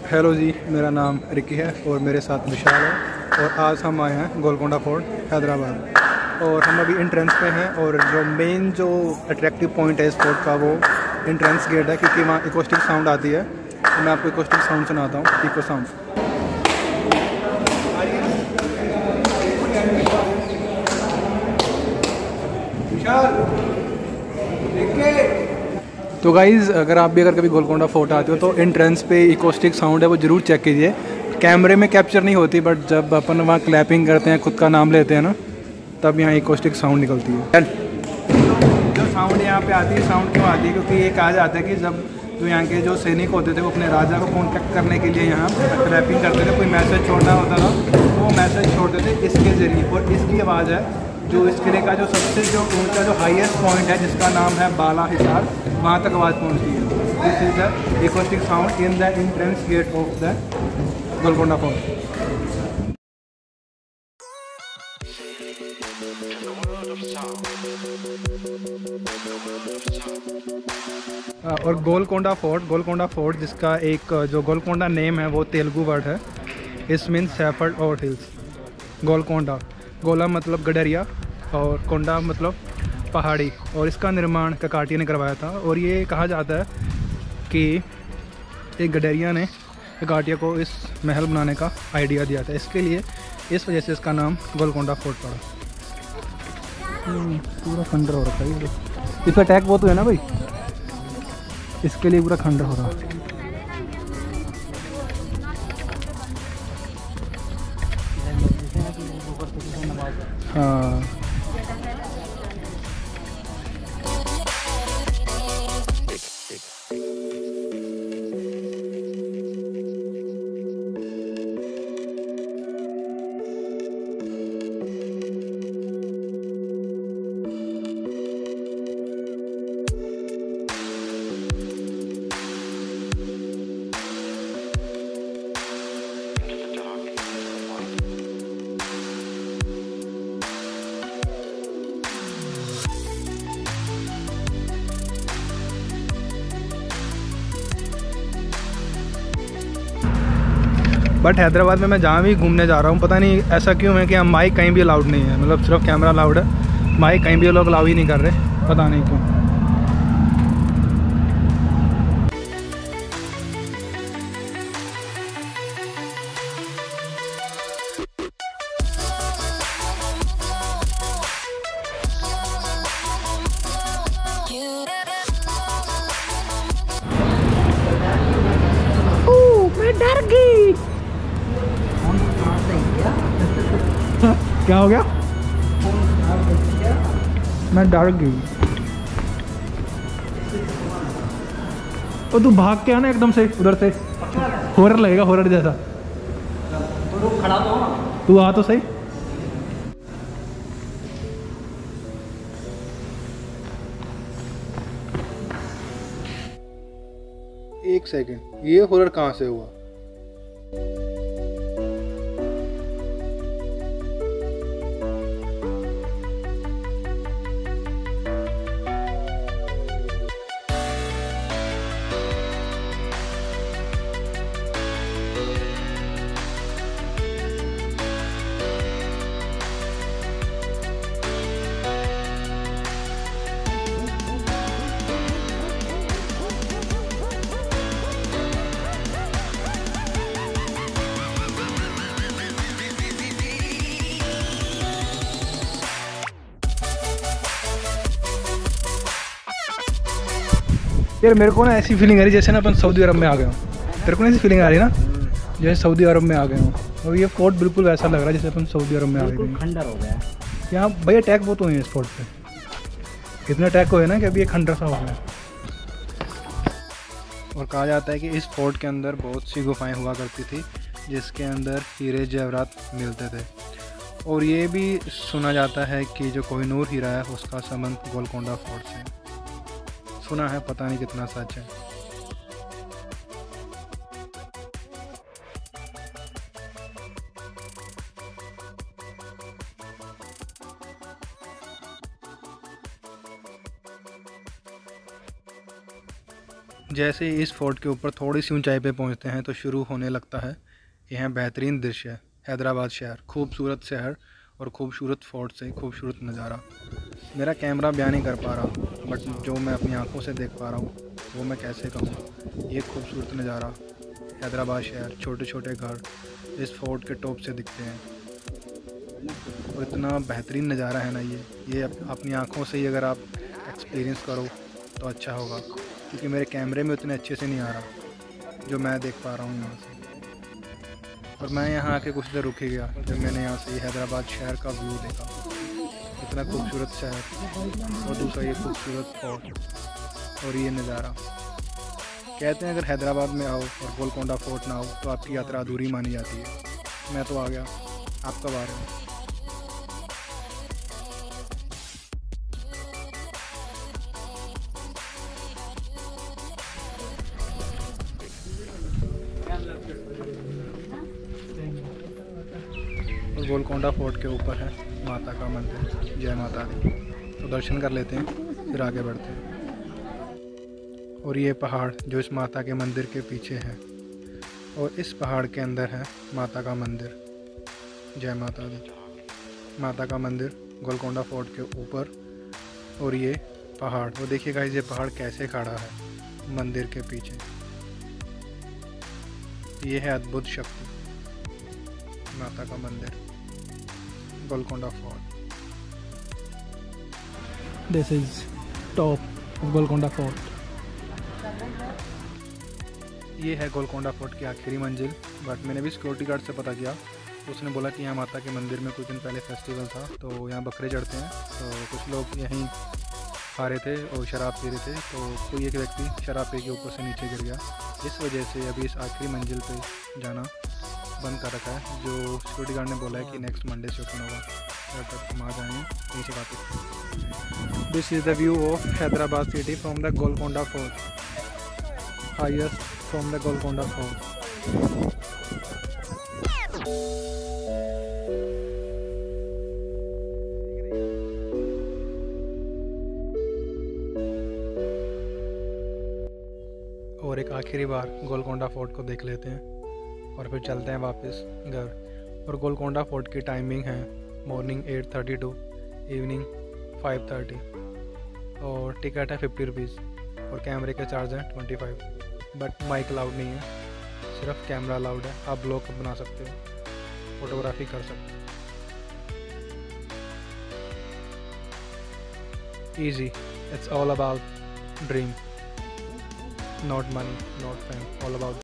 Hello जी, मेरा नाम Ricky है और मेरे साथ विशाल है। और आज हम आए हैं गोलकोंडा फोर्ट हैदराबाद और हम अभी एंट्रेंस पे हैं। और जो अट्रैक्टिव पॉइंट है इस फोर्ट का वो एंट्रेंस गेट है, क्योंकि वहाँ इकोस्टिक साउंड आती है। तो मैं आपको इकोस्टिक साउंड सुनाता हूँ। इको साउंड तो गाइज़, अगर कभी गोलकोंडा फोर्ट आते हो तो एंट्रेंस पे इकोस्टिक साउंड है वो ज़रूर चेक कीजिए। कैमरे में कैप्चर नहीं होती, बट जब अपन वहाँ क्लैपिंग करते हैं, खुद का नाम लेते हैं ना, तब यहाँ इकोस्टिक साउंड निकलती है। जो साउंड यहाँ पे आती है, साउंड क्यों आती है? क्योंकि ये कहा जाता है कि जब जो यहाँ के जो सैनिक होते थे वो अपने राजा को कॉन्टेक्ट करने के लिए यहाँ क्लैपिंग करते थे, कोई मैसेज छोड़ना होता था तो वो मैसेज छोड़ते थे इसके ज़रिए। और इसकी आवाज़ है जो इस किले का जो सबसे जो ऊंचा जो हाईएस्ट पॉइंट है, जिसका नाम है बाला हिसार, वहाँ तक आवाज़ पहुँचती है। This is the acoustic sound in the entrance gate of the Golconda fort. और गोलकोंडा फोर्ट जिसका एक जो गोलकोंडा नेम है वो तेलुगु वर्ड है। इस मीन्स सैफर्ड और हिल्स। गोला मतलब गडरिया और कोंडा मतलब पहाड़ी। और इसका निर्माण ककाटिया ने करवाया था। और ये कहा जाता है कि एक गडरिया ने ककाटिया को इस महल बनाने का आइडिया दिया था। इसके लिए इस वजह से इसका नाम गोलकोंडा फोर्ट पड़ा। पूरा खंडर हो रखा है। इस पर अटैक बहुत हुआ है ना भाई, इसके लिए पूरा खंडर हो रहा है। हाँ, बट हैदराबाद में मैं जहाँ भी घूमने जा रहा हूँ, पता नहीं ऐसा क्यों है कि यहाँ माइक कहीं भी अलाउड नहीं है। मतलब सिर्फ कैमरा अलाउड है, माइक कहीं भी लोग अलाउ ही नहीं कर रहे, पता नहीं क्यों। मैं डर गई। क्या हो गया? मैं डर गई। तो तू भाग के आना एकदम से उधर से, हॉरर लगेगा, हॉरर जैसा। तो खड़ा तो तू आ तो सही। एक सेकंड, ये हॉरर कहाँ से हुआ? यार मेरे को ना ऐसी फीलिंग आ रही जैसे ना अपन सऊदी अरब में आ गए हो। तेरे को ना ऐसी फीलिंग आ रही है ना जैसे सऊदी अरब में आ गए हो। और ये फोर्ट बिल्कुल वैसा लग रहा है जैसे अपन सऊदी अरब में आ गए। खंडर हो गया यहाँ भैया, अटैक बहुत हुए हैं इस फोर्ट पे। इतने अटैक हुए ना कि अभी ये खंडर सा हो गया। और कहा जाता है कि इस फोर्ट के अंदर बहुत सी गुफाएं हुआ करती थी जिसके अंदर हीरे जवाहरात मिलते थे। और ये भी सुना जाता है कि जो कोहिनूर हीरा है उसका संबंध गोलकोंडा फोर्ट से सुना है, पता नहीं कितना सच है। जैसे ही इस फोर्ट के ऊपर थोड़ी सी ऊंचाई पे पहुंचते हैं तो शुरू होने लगता है यह बेहतरीन दृश्य। हैदराबाद शहर, खूबसूरत शहर और खूबसूरत फोर्ट से खूबसूरत नज़ारा। मेरा कैमरा बयान नहीं कर पा रहा, बट जो मैं अपनी आंखों से देख पा रहा हूँ वो मैं कैसे कहूँ। ये खूबसूरत नज़ारा, हैदराबाद शहर, छोटे छोटे घर इस फोर्ट के टॉप से दिखते हैं और इतना बेहतरीन नज़ारा है ना ये अपनी आंखों से ही अगर आप एक्सपीरियंस करो तो अच्छा होगा, क्योंकि मेरे कैमरे में उतने अच्छे से नहीं आ रहा जो मैं देख पा रहा हूँ यहाँ से। और मैं यहाँ आके कुछ देर रुक ही गया जब मैंने यहाँ से हैदराबाद शहर का व्यू देखा। इतना खूबसूरत शहर और दूसरा ये खूबसूरत फोर्ट और ये नज़ारा। कहते हैं अगर हैदराबाद में आओ और गोलकोंडा फोर्ट ना हो तो आपकी यात्रा अधूरी मानी जाती है। मैं तो आ गया, आप कब आ रहे हैं? और गोलकोंडा फोर्ट के ऊपर है माता का मंदिर, जय माता दी। तो दर्शन कर लेते हैं फिर आगे बढ़ते हैं। और ये पहाड़ जो इस माता के मंदिर के पीछे है, और इस पहाड़ के अंदर है माता का मंदिर, जय माता दी। माता का मंदिर गोलकोंडा फोर्ट के ऊपर और ये पहाड़, वो देखिएगा ये पहाड़ कैसे खड़ा है मंदिर के पीछे। ये है अद्भुत शक्ति, माता का मंदिर, Golconda fort. This is top of Golconda Fort. ये है गोलकोंडा फोर्ट की आखिरी मंजिल। बट मैंने भी सिक्योरिटी गार्ड से पता किया, उसने बोला कि यहाँ माता के मंदिर में कुछ दिन पहले फेस्टिवल था तो यहाँ बकरे चढ़ते हैं, तो कुछ लोग यहीं खा रहे थे और शराब पी रहे थे, तो कोई एक व्यक्ति शराब पी के ऊपर से नीचे गिर गया। इस वजह से अभी इस आखिरी मंजिल पे जाना बंद कर रखा है, जो सिक्योरिटी गार्ड ने बोला है कि नेक्स्ट मंडे से ओपन होगा, तब हम आ जाएंगे नीचे वापस। This is the view of Hyderabad city from the Golconda fort, highest from the Golconda fort. और एक आखिरी बार गोलकोंडा फोर्ट को देख लेते हैं और फिर चलते हैं वापस घर। और गोलकोंडा फोर्ट की टाइमिंग है मॉर्निंग 8:30 टू इवनिंग 5:30 और टिकट है 50 रुपीज़ और कैमरे के चार्ज हैं 25। बट माइक अलाउड नहीं है, सिर्फ कैमरा अलाउड है। आप ब्लॉग बना सकते हो, फोटोग्राफी कर सकते हो। Easy, it's all about dream, not money, not fame, all about